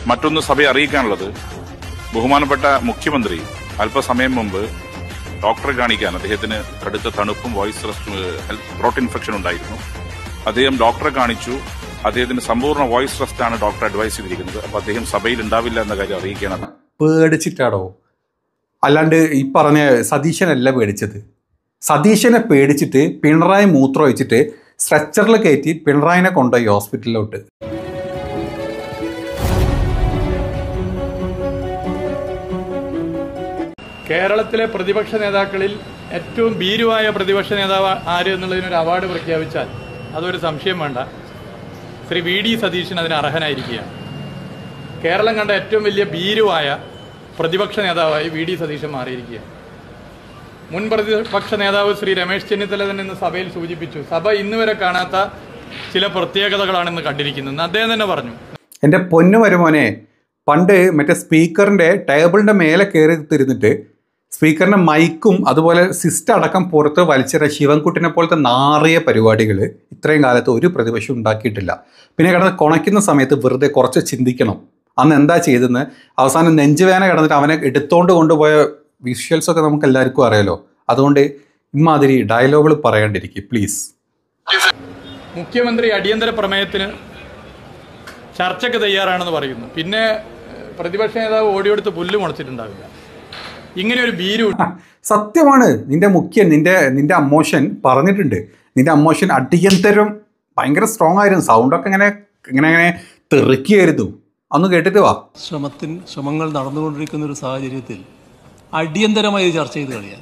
മറ്റൊന്ന് സഭയെ അറിയിക്കാനുള്ളത്, ബഹുമാനപ്പെട്ട മുഖ്യമന്ത്രി അല്പസമയം മുമ്പ് ഡോക്ടറെ കാണിക്കാൻ അദ്ദേഹത്തിന് കടുത്ത തണുപ്പും ത്രോട്ട് ഇൻഫെക്ഷൻ ഉണ്ടായിരുന്നു. അദ്ദേഹം ഡോക്ടറെ കാണിച്ചു. അദ്ദേഹത്തിന് സമ്പൂർണ്ണ വോയിസ് റെസ്റ്റ് ആണ് ഡോക്ടർ അഡ്വൈസ് ചെയ്തിരിക്കുന്നത്. അപ്പൊ അദ്ദേഹം സഭയിൽ ഉണ്ടാവില്ല എന്ന കാര്യം അറിയിക്കണം. പേടിച്ചിട്ടാടോ, അല്ലാണ്ട് ഈ പറഞ്ഞ സതീശനല്ല പേടിച്ചത്. സതീശനെ പേടിച്ചിട്ട് പിണറായി മൂത്രം ഒഴിച്ചിട്ട് സ്ട്രെച്ചറിൽ കയറ്റി പിണറായിനെ കൊണ്ടുപോയി ഹോസ്പിറ്റലിലോട്ട്. കേരളത്തിലെ പ്രതിപക്ഷ നേതാക്കളിൽ ഏറ്റവും ഭീരുവായ പ്രതിപക്ഷ നേതാവ് ആര് എന്നുള്ളതിനൊരു അവാർഡ് പ്രഖ്യാപിച്ചാൽ അതൊരു സംശയം വേണ്ട, ശ്രീ വി.ഡി. സതീശൻ അതിന് അർഹനായിരിക്കുകയാണ്. കേരളം കണ്ട ഏറ്റവും വലിയ ഭീരുവായ പ്രതിപക്ഷ നേതാവായി വി.ഡി. സതീശൻ മാറിയിരിക്കുകയാണ്. മുൻ പ്രതിപക്ഷ നേതാവ് ശ്രീ രമേശ് ചെന്നിത്തല തന്നെ ഇന്ന് സഭയിൽ സൂചിപ്പിച്ചു, സഭ ഇന്ന് വരെ കാണാത്ത ചില പ്രത്യേകതകളാണെന്ന് കണ്ടിരിക്കുന്നത്. അദ്ദേഹം തന്നെ പറഞ്ഞു, എൻ്റെ പൊന്നു വരുമോനെ, പണ്ട് മറ്റേ സ്പീക്കറിൻ്റെ ടേബിളിൻ്റെ മേലെ കയറി തിരുന്നിട്ട് സ്പീക്കറിൻ്റെ മൈക്കും അതുപോലെ സിസ്റ്റം അടക്കം പുറത്ത് വലിച്ചെറിയ ശിവൻകുട്ടിനെ പോലത്തെ നാറിയ പരിപാടികൾ ഇത്രയും കാലത്ത് ഒരു പ്രതിപക്ഷം ഉണ്ടാക്കിയിട്ടില്ല. പിന്നെ കിടന്ന് കുണയ്ക്കുന്ന സമയത്ത് വെറുതെ കുറച്ച് ചിന്തിക്കണം, അന്ന് എന്താ ചെയ്തെന്ന്. അവസാനം നെഞ്ചുവേന കിടന്നിട്ട് അവനെ എടുത്തോണ്ട് കൊണ്ടുപോയ വിഷ്വൽസൊക്കെ നമുക്ക് എല്ലാവർക്കും അറിയാലോ. അതുകൊണ്ട് ഇമാതിരി ഡയലോഗുകൾ പറയാണ്ടിരിക്കും പ്ലീസ്. മുഖ്യമന്ത്രി അടിയന്തര പ്രമേയത്തിന് ചർച്ചയ്ക്ക് തയ്യാറാണെന്ന് പറയുന്നു. പിന്നെ പ്രതിപക്ഷ നേതാവ് ഓടിയെടുത്ത് പുല്ല് മുളച്ചിട്ടുണ്ടാവില്ല. ഇങ്ങനെ ഒരു ഭീരു സത്യമാണ്. നിന്റെ അമ്മോഷൻ പറഞ്ഞിട്ടുണ്ട്. നിന്റെ അമ്മോഷൻ അടിയന്തരം ഭയങ്കര സ്ട്രോങ് ആയിരുന്നു. സൗണ്ടൊക്കെ ഇങ്ങനെ തെറിക്കുകയായിരുന്നു. അന്ന് കേട്ടിട്ട് വാ. ശ്രമങ്ങൾ നടന്നുകൊണ്ടിരിക്കുന്ന ഒരു സാഹചര്യത്തിൽ അടിയന്തരമായി ചർച്ച ചെയ്ത് കളിയാ.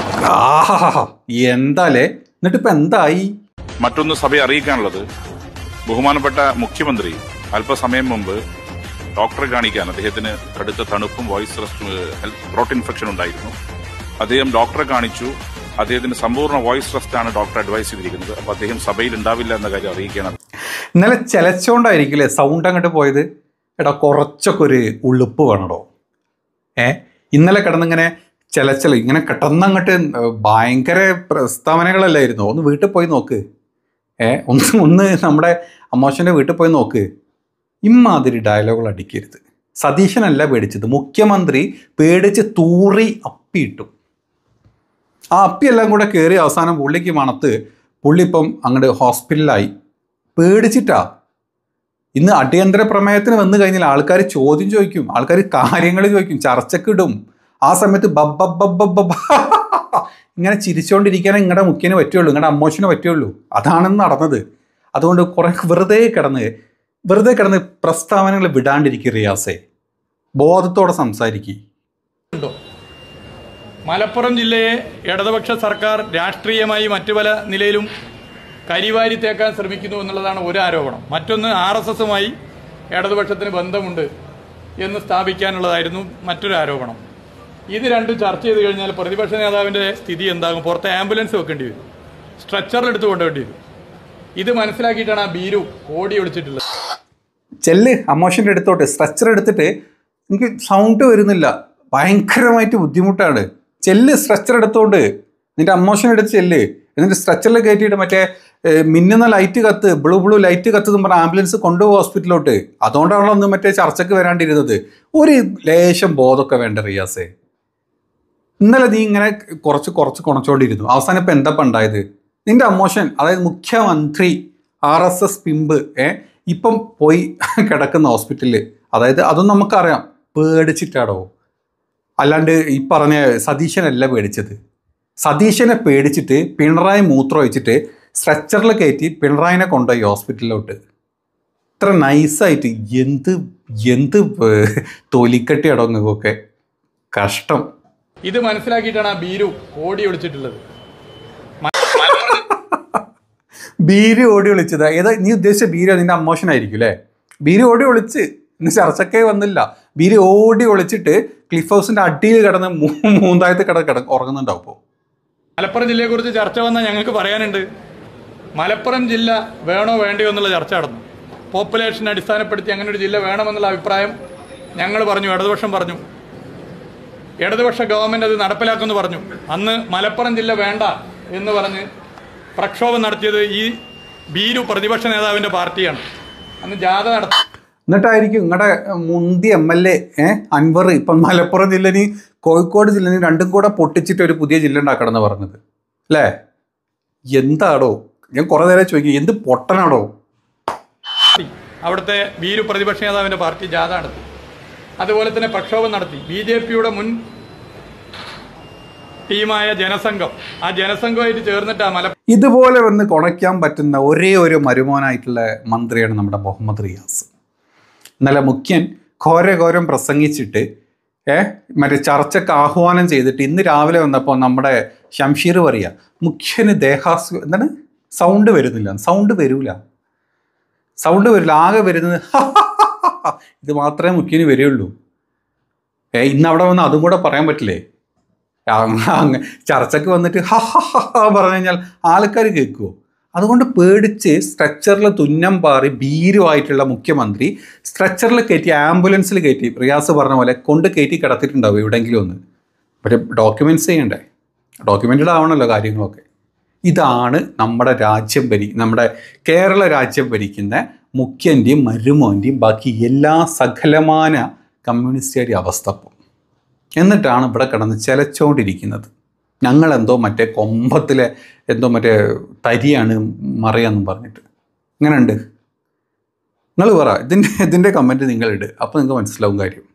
എന്താലേ, എന്നിട്ടിപ്പോ എന്തായി? മറ്റൊന്ന് സഭയെ അറിയിക്കാനുള്ളത്, ബഹുമാനപ്പെട്ട മുഖ്യമന്ത്രി അല്പസമയം മുമ്പ് ഡോക്ടറെ കാണിക്കാൻ അദ്ദേഹത്തിന് കടുത്ത തണുപ്പും ത്രോട്ട് ഇൻഫെക്ഷൻ ഉണ്ടായിരുന്നു. അദ്ദേഹം ഡോക്ടറെ കാണിച്ചു. അദ്ദേഹത്തിന് സമ്പൂർണ്ണ വോയിസ് റെസ്റ്റ് ആണ് ഡോക്ടർ അഡ്വൈസ് ചെയ്തിരിക്കുന്നത്. അപ്പൊ അദ്ദേഹം സഭയിൽ ഉണ്ടാവില്ല എന്ന കാര്യം അറിയിക്കണം. ഇന്നലെ ചിലച്ചോണ്ടായിരിക്കില്ലേ സൗണ്ട് അങ്ങോട്ട് പോയത്? എടാ, കുറച്ചൊക്കെ ഒരു ഉളുപ്പ് വേണടോ. ഇന്നലെ കിടന്നിങ്ങനെ ഇങ്ങനെ കിടന്നങ്ങോട്ട് ഭയങ്കര പ്രസ്താവനകളല്ലായിരുന്നു. ഒന്ന് വീട്ടിൽ പോയി നോക്ക്. ഒന്ന് നമ്മുടെ അമ്മോശൻ്റെ വീട്ടിൽ പോയി നോക്ക്. ഇമ്മാതിരി ഡയലോഗുകൾ അടിക്കരുത്. സതീശനല്ല പേടിച്ചത്, മുഖ്യമന്ത്രി പേടിച്ച് തൂറി അപ്പിയിട്ടു. ആ അപ്പിയെല്ലാം കൂടെ കയറി അവസാനം പുള്ളിക്ക് മണത്ത് പുള്ളി ഇപ്പം അങ്ങോട്ട് ഹോസ്പിറ്റലിലായി. പേടിച്ചിട്ടാ. ഇന്ന് അടിയന്തര പ്രമേയത്തിന് വന്നു കഴിഞ്ഞാൽ ആൾക്കാർ ചോദ്യം ചോദിക്കും, ആൾക്കാർ കാര്യങ്ങൾ ചോദിക്കും, ചർച്ചക്കിടും. ആ സമയത്ത് ഇങ്ങനെ ചിരിച്ചുകൊണ്ടിരിക്കാനേ നിങ്ങളുടെ മുഖ്യന് പറ്റുള്ളൂ, നിങ്ങളുടെ അമ്മോഷന് പറ്റുള്ളൂ. അതാണ് നടന്നത്. അതുകൊണ്ട് കുറെ വെറുതെ കിടന്ന് പ്രസ്താവനകൾ വിടാണ്ടിരിക്കും. റിയാസെ, ബോധത്തോടെ സംസാരിക്കും. മലപ്പുറം ജില്ലയെ ഇടതുപക്ഷ സർക്കാർ രാഷ്ട്രീയമായി മറ്റു പല നിലയിലും കരിവാരി തേക്കാൻ ശ്രമിക്കുന്നു എന്നുള്ളതാണ് ഒരു ആരോപണം. മറ്റൊന്ന് RSSുമായി ഇടതുപക്ഷത്തിന് ബന്ധമുണ്ട് എന്ന് സ്ഥാപിക്കാനുള്ളതായിരുന്നു മറ്റൊരു ആരോപണം. ഇത് രണ്ടും ചർച്ച ചെയ്ത് കഴിഞ്ഞാൽ പ്രതിപക്ഷ നേതാവിൻ്റെ സ്ഥിതി എന്താകും? പുറത്ത് ആംബുലൻസ് വെക്കേണ്ടി വരും, സ്ട്രെച്ചറിലെടുത്ത് കൊണ്ടുവേണ്ടി വരും. ഇത് മനസ്സിലാക്കിയിട്ടാണ് ആ ഭീരു ഓടി ഒളിച്ചിട്ടുള്ളത്. ചെല്ല് അമ്മോഷൻ്റെ അടുത്തോട്ട്. സ്ട്രെച്ചർ എടുത്തിട്ട് എനിക്ക് സൗണ്ട് വരുന്നില്ല, ഭയങ്കരമായിട്ട് ബുദ്ധിമുട്ടാണ്. ചെല്ല്, സ്ട്രെച്ചർ എടുത്തോണ്ട് നിന്റെ അമ്മോഷനെടുത്ത് ചെല്ല്. എന്നിട്ട് സ്ട്രെച്ചറിൽ കയറ്റിയിട്ട് മറ്റേ മിന്നുന്ന ലൈറ്റ് കത്ത്, ബ്ലൂ ലൈറ്റ് കത്ത് എന്ന് പറഞ്ഞാൽ ആംബുലൻസ് കൊണ്ടുപോകും ഹോസ്പിറ്റലിലോട്ട്. അതുകൊണ്ടാണല്ലോ ഒന്ന് മറ്റേ ചർച്ചയ്ക്ക് വരാണ്ടിരുന്നത്. ഒരു ലേശം ബോധമൊക്കെ വേണ്ട റിയാസേ. ഇന്നലെ നീ ഇങ്ങനെ കുറച്ച് കുണച്ചോണ്ടിരുന്നു. അവസാനം ഇപ്പം എന്താ ഉണ്ടായത്? നിന്റെ അമ്മോഷൻ, അതായത് മുഖ്യമന്ത്രി RSS പിമ്പ് ഇപ്പം പോയി കിടക്കുന്ന ഹോസ്പിറ്റലിൽ. അതായത് അതും നമുക്കറിയാം, പേടിച്ചിട്ടാടോ. അല്ലാണ്ട് ഈ പറഞ്ഞ സതീശനല്ല പേടിച്ചത്. സതീശനെ പേടിച്ചിട്ട് പിണറായി മൂത്രം ഒഴിച്ചിട്ട് സ്ട്രെച്ചറിൽ കയറ്റി പിണറായിനെ കൊണ്ടുപോയി ഹോസ്പിറ്റലിലോട്ട്. ഇത്ര നൈസായിട്ട് എന്ത് തൊലിക്കട്ടിയാടോ നിങ്ങൾക്കൊക്കെ. കഷ്ടം. ഇത് മനസ്സിലാക്കിയിട്ടാണ് ആ ഭീരു ഓടി ഒളിച്ചിട്ടുള്ളത്. ബീര് ഓടി ഒളിച്ചത് ഏതാ? നീ ഉദ്ദേശിച്ച ബീര് നിന്റെ അമ്മോഷനായിരിക്കും അല്ലേ? ബീര് ഓടി ഒളിച്ച് ഇന്ന് ചർച്ചക്കേ വന്നില്ല. ബീര് ഓടി ഒളിച്ചിട്ട് ക്ലിഫ് ഹൗസിന്റെ അടിയിൽ കിടന്ന് മൂന്നായത്ത് ഉറങ്ങുന്നുണ്ടാവും. ഇപ്പോൾ മലപ്പുറം ജില്ലയെക്കുറിച്ച് ചർച്ച വന്നാൽ ഞങ്ങൾക്ക് പറയാനുണ്ട്. മലപ്പുറം ജില്ല വേണോ വേണ്ടയോ എന്നുള്ള ചർച്ച നടന്നു. പോപ്പുലേഷൻ അടിസ്ഥാനപ്പെടുത്തി അങ്ങനെ ഒരു ജില്ല വേണമെന്നുള്ള അഭിപ്രായം ഞങ്ങൾ പറഞ്ഞു, ഇടതുപക്ഷം പറഞ്ഞു. ഇടതുപക്ഷ ഗവൺമെൻറ് അത് നടപ്പിലാക്കുമെന്ന് പറഞ്ഞു. അന്ന് മലപ്പുറം ജില്ല വേണ്ട എന്ന് പറഞ്ഞ് പ്രക്ഷോഭം നടത്തിയത് ഈ ഭീരു പ്രതിപക്ഷ നേതാവിൻ്റെ പാർട്ടിയാണ്. അന്ന് ജാഥ നടത്തി. എന്നിട്ടായിരിക്കും നിങ്ങളുടെ മുന്തി MLA അൻവർ ഇപ്പം മലപ്പുറം ജില്ലന് കോഴിക്കോട് ജില്ലന് രണ്ടും കൂടെ പൊട്ടിച്ചിട്ട് ഒരു പുതിയ ജില്ല ഉണ്ടാക്കണം എന്ന് പറഞ്ഞത് അല്ലേ? എന്താടോ? ഞാൻ കുറേ നേരം ചോദിക്കും, എന്ത് പൊട്ടനാടോ? അവിടുത്തെ ഭീരു പ്രതിപക്ഷ നേതാവിൻ്റെ പാർട്ടി ജാഥ നടത്തി, അതുപോലെ തന്നെ പ്രക്ഷോഭം നടത്തി. BJPയുടെ മുൻ ടീമായ ജനസംഘം, ആ ജനസംഘമായിട്ട് ചേർന്നിട്ട് ഇതുപോലെ വന്ന് കുണയ്ക്കാൻ പറ്റുന്ന ഒരേ ഒരു മരുമോനായിട്ടുള്ള മന്ത്രിയാണ് നമ്മുടെ മുഹമ്മദ് റിയാസ്. ഇന്നലെ മുഖ്യൻ ഘോരം പ്രസംഗിച്ചിട്ട് മറ്റേ ചർച്ചയ്ക്ക് ആഹ്വാനം ചെയ്തിട്ട് ഇന്ന് രാവിലെ വന്നപ്പോൾ നമ്മുടെ ഷംഷീർ പറയുക മുഖ്യന് എന്താണ് സൗണ്ട് വരുന്നില്ല. സൗണ്ട് വരില്ല, ആകെ വരുന്നത് ഇത് മാത്രമേ മുഖ്യന് വരികയുള്ളൂ. ഇന്ന് അവിടെ വന്ന് അതും കൂടെ പറയാൻ പറ്റില്ലേ? ചർച്ചയ്ക്ക് വന്നിട്ട് പറഞ്ഞു കഴിഞ്ഞാൽ ആൾക്കാർ കേൾക്കുമോ? അതുകൊണ്ട് പേടിച്ച് സ്ട്രെച്ചറിൽ തുന്നം പാറി ഭീരുവായിട്ടുള്ള മുഖ്യമന്ത്രി സ്ട്രെച്ചറിൽ കയറ്റി ആംബുലൻസിൽ കയറ്റി റിയാസ് പറഞ്ഞ പോലെ കൊണ്ട് കയറ്റി കിടത്തിയിട്ടുണ്ടാവും എവിടെയെങ്കിലും ഒന്ന്. പക്ഷേ ഡോക്യുമെൻറ്റ്സ് ചെയ്യണ്ടേ? ഡോക്യുമെൻറ്റഡ് ആവണമല്ലോ കാര്യങ്ങളൊക്കെ. ഇതാണ് നമ്മുടെ നമ്മുടെ കേരള രാജ്യം ഭരിക്കുന്ന മുഖ്യൻ്റെയും മരുമോൻ്റെയും ബാക്കി എല്ലാ സകലമാന കമ്മ്യൂണിസ്റ്റുകാരുടെ അവസ്ഥ. എന്നിട്ടാണ് ഇവിടെ കിടന്ന് ചിലച്ചുകൊണ്ടിരിക്കുന്നത്. ഞങ്ങളെന്തോ മറ്റേ കൊമ്പത്തിലെ എന്തോ മറ്റേ തരിയാണ് മറിയാന്നും പറഞ്ഞിട്ട്. ഇങ്ങനെയുണ്ട്. നിങ്ങൾ പറ, ഇതിൻ്റെ കമൻറ്റ് നിങ്ങളിട്, അപ്പോൾ നിങ്ങൾക്ക് മനസ്സിലാവും കാര്യം.